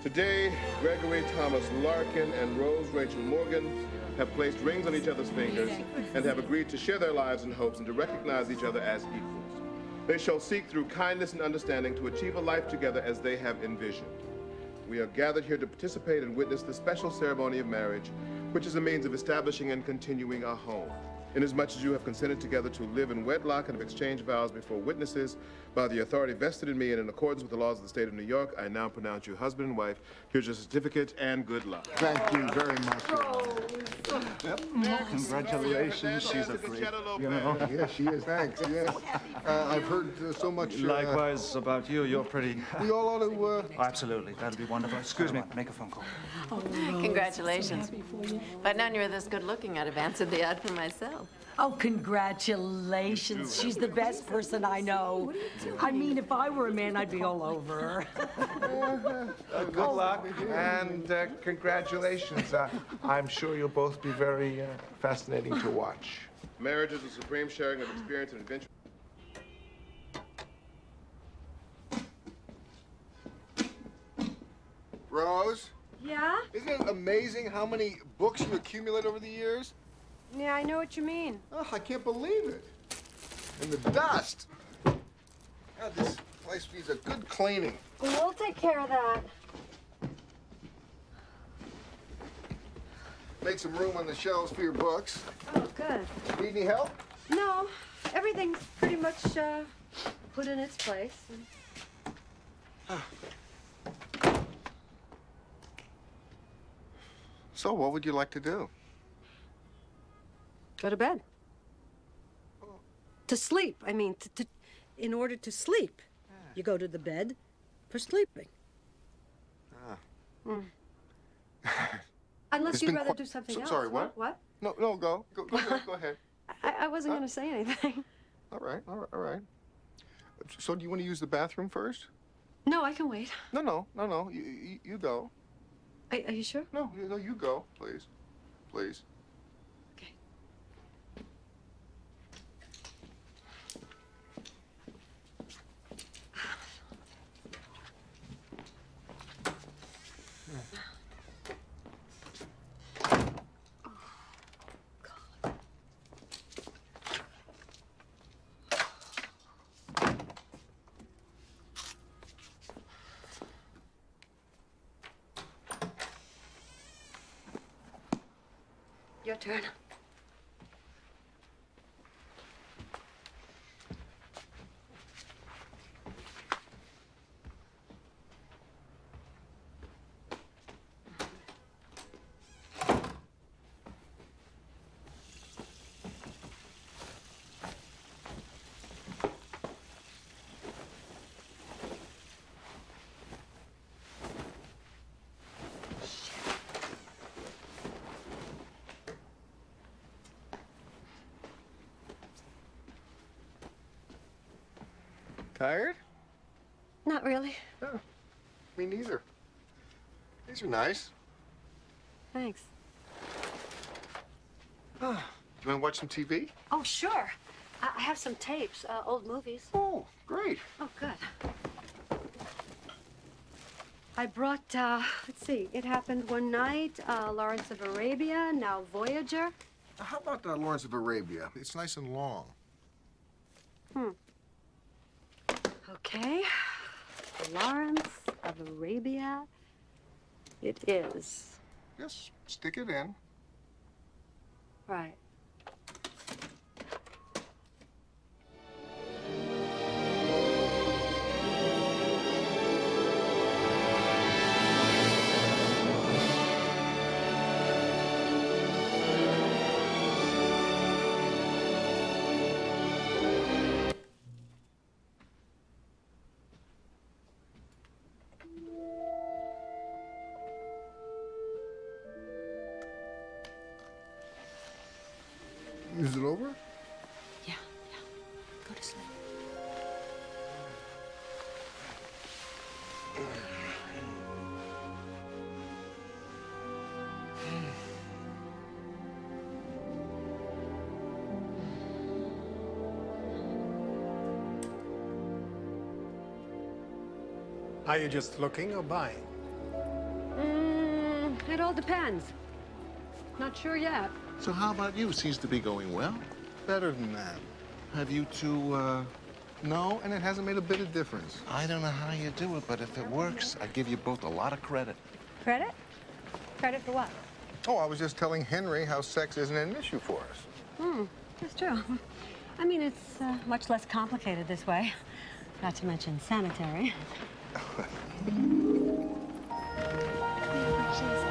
Today, Gregory Thomas Larkin and Rose Rachel Morgan have placed rings on each other's fingers and have agreed to share their lives and hopes and to recognize each other as equals. They shall seek through kindness and understanding to achieve a life together as they have envisioned. We are gathered here to participate and witness the special ceremony of marriage, which is a means of establishing and continuing a home. Inasmuch as you have consented together to live in wedlock and have exchanged vows before witnesses, by the authority vested in me and in accordance with the laws of the state of New York, I now pronounce you husband and wife. Here's your certificate and good luck. Thank you very much. Yep. Congratulations. She's a great, you know. Yeah, she is. Thanks. Yes. I've heard so much. Likewise about you. You're pretty. We all ought to. Oh, absolutely. That'd be wonderful. Excuse me. Make a phone call. Oh, Congratulations. If I'd known you were this good looking, I'd have answered the ad for myself. Oh, congratulations. She's the best person I know. I mean, if I were a man, I'd be all over her. Good luck and congratulations. I'm sure you'll both be very fascinating to watch. Marriage is a supreme sharing of experience and adventure. Rose? Yeah? Isn't it amazing how many books you accumulate over the years? Yeah, I know what you mean. Oh, I can't believe it. And the dust. God, this place needs a good cleaning. We'll take care of that. Made some room on the shelves for your books. Oh, good. Need any help? No, everything's pretty much put in its place. So, what would you like to do? Go to bed. To sleep. I mean, in order to sleep, you go to the bed for sleeping. Unless you'd rather do something else. Sorry, what? What? No, go. Go ahead. I wasn't going to say anything. All right. So, do you want to use the bathroom first? No, I can wait. No. You go. Are you sure? No, you go, please. Please. Okay. Your turn. Tired? Not really. No, me neither. These are nice. Thanks. You want to watch some TV? Oh, sure. I have some tapes, old movies. Oh, great. Oh, good. I brought, let's see, It Happened One Night, Lawrence of Arabia, now Voyager. How about Lawrence of Arabia? It's nice and long. Okay. Lawrence of Arabia. It is. Just stick it in. Right. Is it over? Yeah. Go to sleep. Are you just looking or buying? It all depends. Not sure yet. So how about you? Seems to be going well. Better than that. Have you two, No, and it hasn't made a bit of difference. I don't know how you do it, but if it works, I give you both a lot of credit. Credit? Credit for what? Oh, I was just telling Henry how sex isn't an issue for us. That's true. I mean, it's much less complicated this way. Not to mention sanitary. She's